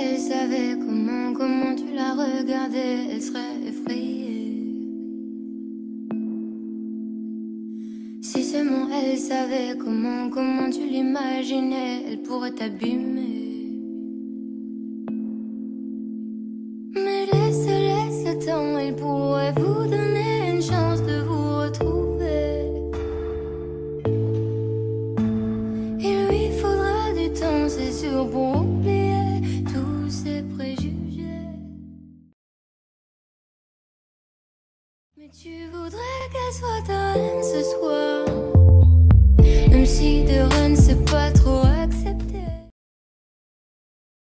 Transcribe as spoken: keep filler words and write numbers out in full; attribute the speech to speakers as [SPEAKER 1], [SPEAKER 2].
[SPEAKER 1] elle savait comment, comment tu la regardais, elle serait effrayée. Si seulement elle savait comment, comment tu l'imaginais, elle pourrait t'abîmer. Mais laisse, laisse le temps, il pourrait vous donner une chance de vous retrouver. Il lui faudra du temps, c'est sûr, pour oublier tous ses préjugés. Mais tu voudrais qu'elle soit ta reine ce soir.